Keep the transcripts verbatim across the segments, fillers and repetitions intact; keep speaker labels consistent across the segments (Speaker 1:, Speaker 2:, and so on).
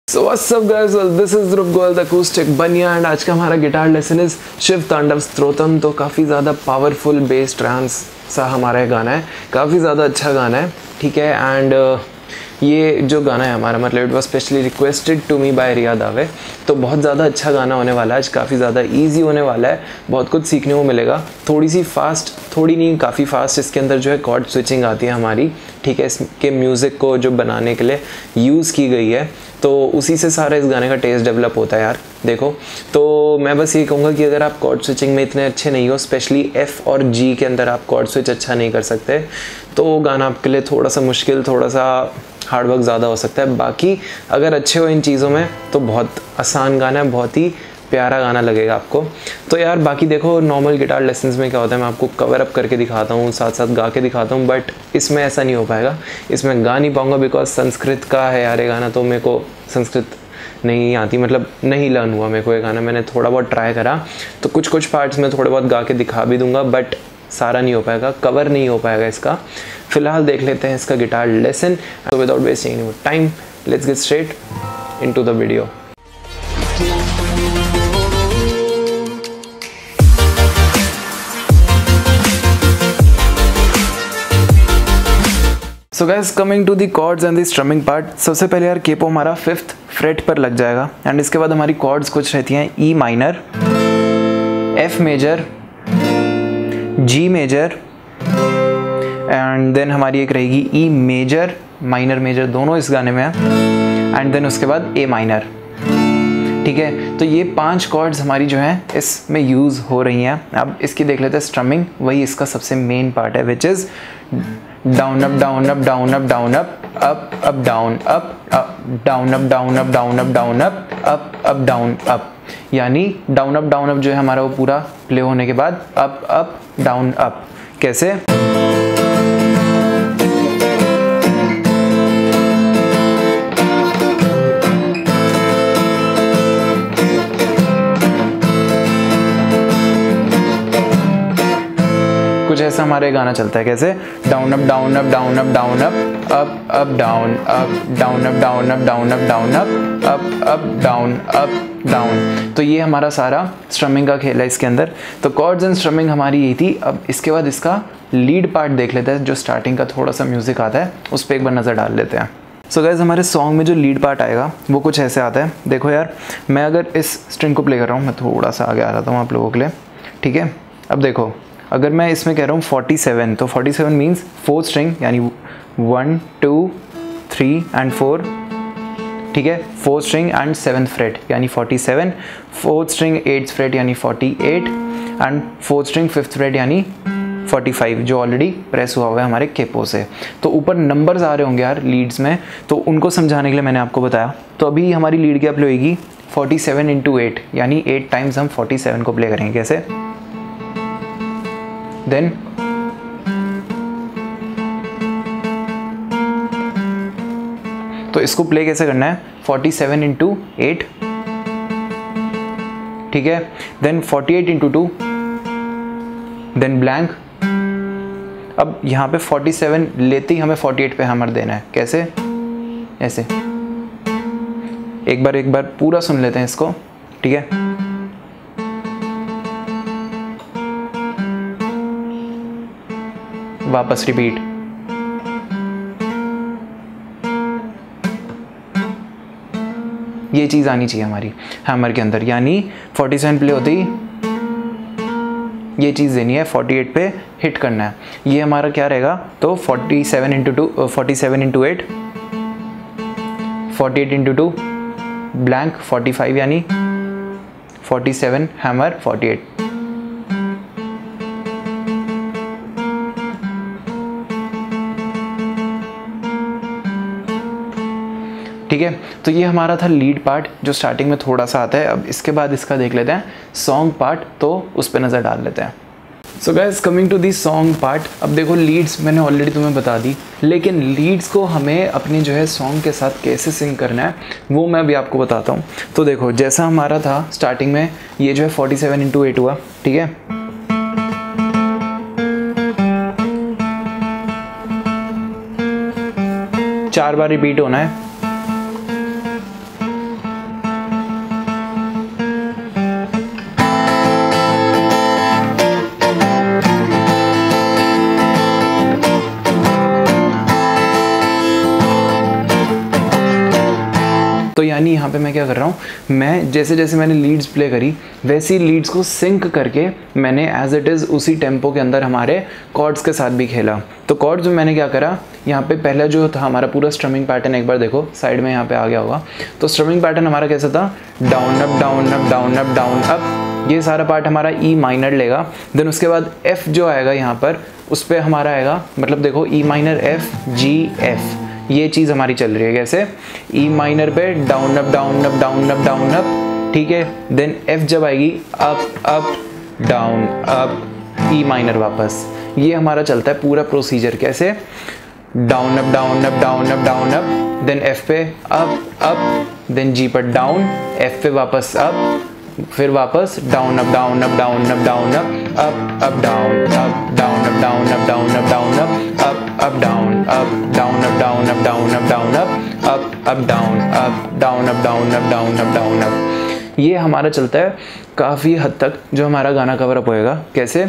Speaker 1: So what's up guys, well, this is Dhruv Goel the acoustic Baniya and आज का हमारा guitar lesson is Shiv तांडव स्तोत्रम। तो काफ़ी ज़्यादा पावरफुल बेस ट्रांस सा हमारा गाना है, काफ़ी ज़्यादा अच्छा गाना है, ठीक है। एंड uh, ये जो गाना है हमारा मतलब it was specially requested to me by Riya Dave, तो बहुत ज़्यादा अच्छा गाना होने वाला है आज, काफ़ी ज़्यादा इजी होने वाला है, बहुत कुछ सीखने को मिलेगा। थोड़ी सी फास्ट, थोड़ी नहीं काफ़ी फास्ट इसके अंदर जो है कॉर्ड स्विचिंग आती है हमारी, ठीक है। इसके म्यूज़िक को जो बनाने के लिए यूज़ की गई है, तो उसी से सारा इस गाने का टेस्ट डेवलप होता है यार। देखो, तो मैं बस ये कहूँगा कि अगर आप कॉर्ड स्विचिंग में इतने अच्छे नहीं हो, स्पेशली एफ़ और जी के अंदर आप कॉर्ड स्विच अच्छा नहीं कर सकते, तो गाना आपके लिए थोड़ा सा मुश्किल, थोड़ा सा हार्डवर्क ज़्यादा हो सकता है। बाकी अगर अच्छे हो इन चीज़ों में तो बहुत आसान गाना है, बहुत ही प्यारा गाना लगेगा आपको। तो यार बाकी देखो, नॉर्मल गिटार लेसन्स में क्या होता है, मैं आपको कवर अप करके दिखाता हूँ, साथ साथ गा के दिखाता हूँ, बट इसमें ऐसा नहीं हो पाएगा, इसमें गा नहीं पाऊँगा बिकॉज संस्कृत का है यार ये गाना, तो मेरे को संस्कृत नहीं आती, मतलब नहीं लर्न हुआ मेरे को ये गाना। मैंने थोड़ा बहुत ट्राई करा, तो कुछ कुछ पार्ट्स में थोड़े बहुत गा के दिखा भी दूंगा, बट सारा नहीं हो पाएगा, कवर नहीं हो पाएगा इसका। फिलहाल देख लेते हैं इसका गिटार लेसन। तो without wasting any more time, let's get straight into the video. So guys, coming to the chords and the strumming part. सबसे पहले यार केपो हमारा फिफ्थ फ्रेट पर लग जाएगा, एंड इसके बाद हमारी कॉर्ड्स कुछ रहती हैं E minor, F major, G major, and then हमारी एक रहेगी ई मेजर, माइनर मेजर दोनों इस गाने में है, एंड देन उसके बाद ए माइनर, ठीक है। तो ये पांच कॉर्ड्स हमारी जो हैं इसमें यूज़ हो रही हैं। अब इसकी देख लेते हैं स्ट्रमिंग, वही इसका सबसे मेन पार्ट है, which is down up down up down up down up up up down up up down up down up down up down up up up down up. यानी डाउन अप डाउन अप जो है हमारा वो पूरा play होने के बाद up up down up. कैसे? कुछ ऐसा हमारे गाना चलता है, कैसे? Down up down up down up down up up up down up down up down up down up down up up up down up down. तो ये हमारा सारा स्ट्रमिंग का खेल है इसके अंदर। तो कॉर्ड्स एंड स्ट्रमिंग हमारी यही थी। अब इसके बाद इसका लीड पार्ट देख लेते हैं, जो स्टार्टिंग का थोड़ा सा म्यूजिक आता है, उस पर एक बार नज़र डाल लेते हैं। सो गाइस, हमारे सॉन्ग में जो लीड पार्ट आएगा वो कुछ ऐसे आता है। देखो यार, मैं अगर इस स्ट्रिंग को प्ले कर रहा हूँ, मैं थोड़ा सा आगे आ रहा हूँ आप लोगों के लिए, ठीक है। अब देखो, अगर मैं इसमें कह रहा हूँ फोर्टी सेवन, तो forty seven means fourth string, यानी one two three and four, ठीक है। Fourth string and seventh fret यानी forty seven, fourth string eighth fret यानी forty eight, and fourth string fifth fret यानी फोर्टी फाइव, जो already press हुआ हुआ है हमारे केपो से। तो ऊपर नंबर्स आ रहे होंगे यार लीड्स में, तो उनको समझाने के लिए मैंने आपको बताया। तो अभी हमारी लीड क्या प्ले होगी? फोर्टी सेवन इंटू एट, यानी एट टाइम्स हम फोर्टी सेवन को प्ले करेंगे। कैसे? देन तो इसको प्ले कैसे करना है? फोर्टी सेवन इंटू एट, ठीक है। Then forty eight into two, then blank. अब यहां पे फोर्टी सेवन लेते ही हमें फोर्टी एट पे हैमर देना है। कैसे? ऐसे। एक बार एक बार पूरा सुन लेते हैं इसको, ठीक है। वापस रिपीट। ये चीज आनी चाहिए हमारी हैमर के अंदर, यानी फोर्टी सेवन प्ले होती ये चीज देनी है, फोर्टी एट पे हिट करना है। ये हमारा क्या रहेगा? तो forty seven into two, forty seven into eight, forty eight into two, blank, forty five यानी forty seven hammer forty eight. ठीक है, तो ये हमारा था लीड पार्ट, जो स्टार्टिंग में थोड़ा सा आता है। अब इसके बाद इसका देख लेते हैं सॉन्ग पार्ट, तो उस पर नज़र डाल लेते हैं। So guys, coming to the song part. अब देखो, लीड्स मैंने ऑलरेडी तुम्हें बता दी, लेकिन लीड्स को हमें अपने जो है सॉन्ग के साथ कैसे सिंग करना है वो मैं अभी आपको बताता हूँ। तो देखो, जैसा हमारा था स्टार्टिंग में, ये जो है फोर्टी सेवन इंटू एट हुआ, ठीक है। चार बार रिपीट होना है। तो यानी यहाँ पे मैं क्या कर रहा हूँ, मैं जैसे जैसे मैंने लीड्स प्ले करी वैसी लीड्स को सिंक करके मैंने एज इट इज़ उसी टेम्पो के अंदर हमारे कॉर्ड्स के साथ भी खेला। तो कॉर्ड्स में मैंने क्या करा, यहाँ पे पहला जो था हमारा पूरा स्ट्रमिंग पैटर्न, एक बार देखो साइड में यहाँ पे आ गया होगा। तो स्ट्रमिंग पैटर्न हमारा कैसा था, down up down up down up down up, ये सारा पार्ट हमारा ई माइनर लेगा। देन उसके बाद एफ जो आएगा यहाँ पर उस पर हमारा आएगा, मतलब देखो E minor F G F, ये चीज़ हमारी चल रही है कैसे, ई माइनर पे down up down up down up down up, ठीक है। देन एफ जब आएगी up up down up E minor वापस, ये हमारा चलता है पूरा प्रोसीजर कैसे, down up down up down up down up, then F पे अप अप, देन जी पर डाउन, एफ पे वापस अप, फिर वापस down up down up down up down up up up down up down up down up down up down up up up down up down up down up down up down up up up down up down up down up down up down up. ये हमारा चलता है काफ़ी हद तक जो हमारा गाना कवर अप होएगा कैसे,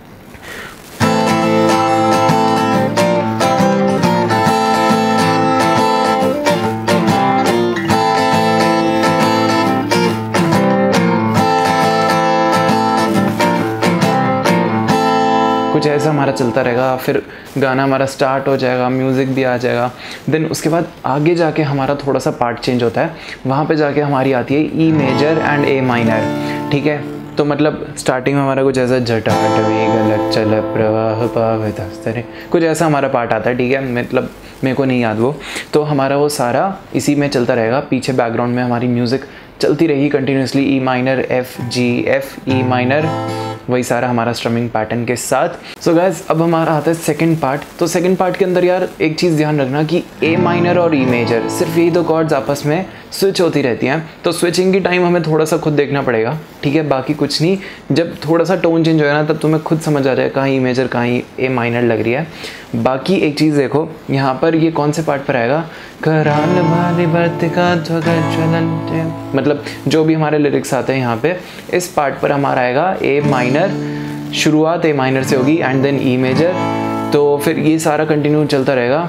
Speaker 1: कुछ ऐसा हमारा चलता रहेगा। फिर गाना हमारा स्टार्ट हो जाएगा, म्यूज़िक भी आ जाएगा। देन उसके बाद आगे जाके हमारा थोड़ा सा पार्ट चेंज होता है, वहाँ पे जाके हमारी आती है E major and A minor, ठीक है। तो मतलब स्टार्टिंग में हमारा कुछ ऐसा जटाट वेग चल प्रवाह पावतस्तरे, कुछ ऐसा हमारा पार्ट आता है, ठीक है। मतलब मेरे को नहीं याद वो, तो हमारा वो सारा इसी में चलता रहेगा। पीछे बैकग्राउंड में हमारी म्यूज़िक चलती रहेगी continuously, E minor F G F E minor, वही सारा हमारा स्ट्रमिंग पैटर्न के साथ। सो so गाइस अब हमारा आता है सेकंड पार्ट। तो सेकंड पार्ट के अंदर यार एक चीज़ ध्यान रखना कि ए माइनर और ई मेजर सिर्फ यही दो कॉर्ड्स आपस में स्विच होती रहती हैं। तो स्विचिंग की टाइम हमें थोड़ा सा खुद देखना पड़ेगा, ठीक है, बाकी कुछ नहीं। जब थोड़ा सा टोन चेंज होगा ना तब तुम्हें खुद समझ आ जाएगा कहाँ ई मेजर कहाँ ए माइनर लग रही है। बाकी एक चीज़ देखो यहाँ पर, ये कौन से पार्ट पर आएगा, कराल भारी वर्तिका ज्वलन, मतलब जो भी हमारे लिरिक्स आते हैं यहाँ पे इस पार्ट पर हमारा आएगा ए माइनर, शुरुआत ए माइनर से होगी एंड देन ई मेजर। तो फिर ये सारा कंटिन्यू चलता रहेगा।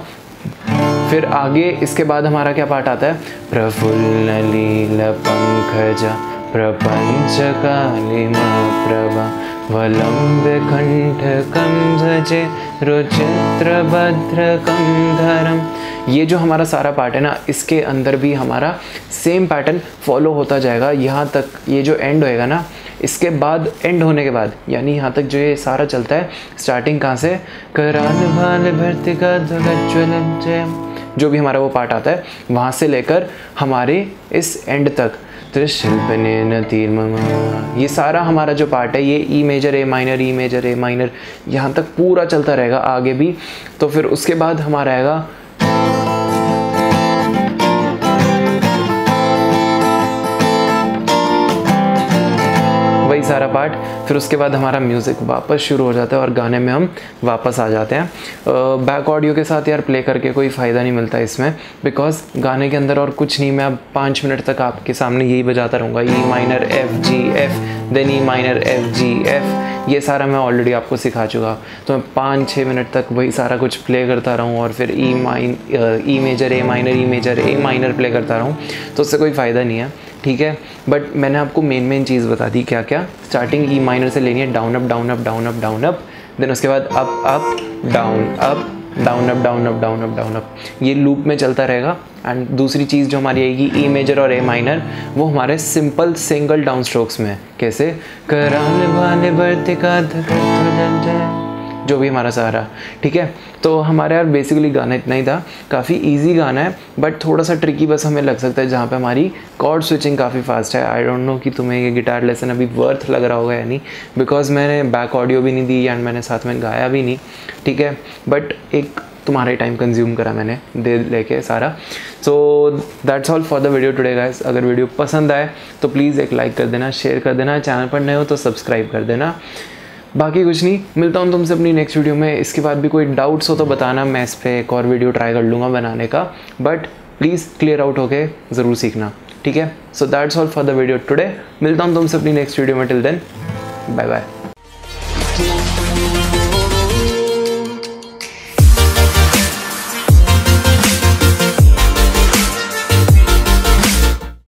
Speaker 1: फिर आगे इसके बाद हमारा क्या पार्ट आता है, प्रफुल्ल लील पंकजा प्रपंच कालिमा प्रभा वलंब कंठ कंधजे रुचित्र भद्र कंधरम। ये जो हमारा सारा पार्ट है ना, इसके अंदर भी हमारा सेम पैटर्न फॉलो होता जाएगा यहाँ तक। ये जो एंड होएगा ना, इसके बाद एंड होने के बाद यानी यहाँ तक जो ये सारा चलता है, स्टार्टिंग कहाँ से, कराल भाल भर्ती का ज्वलन, जो भी हमारा वो पार्ट आता है वहाँ से लेकर हमारे इस एंड तक त्रिशिल्पने तीर ममा, ये सारा हमारा जो पार्ट है ये E major A minor E major A minor यहाँ तक पूरा चलता रहेगा आगे भी। तो फिर उसके बाद हमारा आएगा वही सारा पार्ट। फिर उसके बाद हमारा म्यूज़िक वापस शुरू हो जाता है और गाने में हम वापस आ जाते हैं। बैक ऑडियो के साथ यार प्ले करके कोई फ़ायदा नहीं मिलता इसमें, बिकॉज गाने के अंदर और कुछ नहीं, मैं अब पाँच मिनट तक आपके सामने यही बजाता रहूँगा, E minor F G F then E minor F G F, ये सारा मैं ऑलरेडी आपको सिखा चुका। तो मैं पाँच छः मिनट तक वही सारा कुछ प्ले करता रहूँ और फिर E mine E major A minor E major A minor play करता रहूँ, तो उससे कोई फ़ायदा नहीं है, ठीक है। बट मैंने आपको मेन मेन चीज़ बता दी क्या क्या। स्टार्टिंग ई माइनर से लेनी है, down up down up down up down up, then उसके बाद up up down up down up down up down up down up, ये लूप में चलता रहेगा। एंड दूसरी चीज़ जो हमारी आएगी ई मेजर और ए माइनर, वो हमारे सिंपल सिंगल डाउन स्ट्रोक्स में, कैसे, कराल वाले वर्तिका जो भी हमारा सहारा, ठीक है। तो हमारे यार बेसिकली गाना इतना ही था, काफ़ी इजी गाना है बट थोड़ा सा ट्रिकी बस हमें लग सकता है, जहाँ पे हमारी कॉर्ड स्विचिंग काफ़ी फास्ट है। आई डोंट नो कि तुम्हें ये गिटार लेसन अभी वर्थ लग रहा होगा या नहीं, बिकॉज मैंने बैक ऑडियो भी नहीं दी एंड मैंने साथ में गाया भी नहीं, ठीक है। बट एक तुम्हारा टाइम कंज्यूम करा मैंने दे लेके सारा। So that's all for the video today guys. अगर वीडियो पसंद आए तो प्लीज़ एक लाइक कर देना, शेयर कर देना, चैनल पर नए हो तो सब्सक्राइब कर देना। बाकी कुछ नहीं, मिलता हूँ तुमसे अपनी नेक्स्ट वीडियो में। इसके बाद भी कोई डाउट्स हो तो बताना, मैं इस पर एक और वीडियो ट्राई कर लूँगा बनाने का, बट प्लीज़ क्लियर आउट होके ज़रूर सीखना, ठीक है। So that's all for the video today. मिलता हूँ तुमसे अपनी नेक्स्ट वीडियो में। Till then bye bye.